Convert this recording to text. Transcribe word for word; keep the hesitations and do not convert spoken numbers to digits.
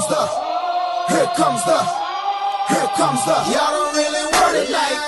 comes the, here comes the, here comes the. Y'all don't really want it like